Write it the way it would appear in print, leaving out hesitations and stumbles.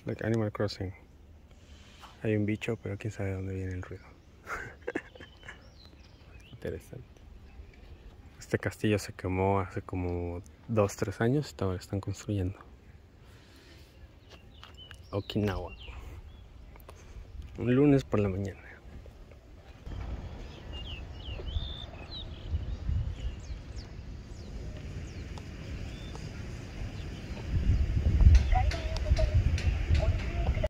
Like Animal Crossing. Hay un bicho, pero quién sabe de dónde viene el ruido. Interesante. Este castillo se quemó hace como 2-3 años y ahora están construyendo. Okinawa. Un lunes por la mañana.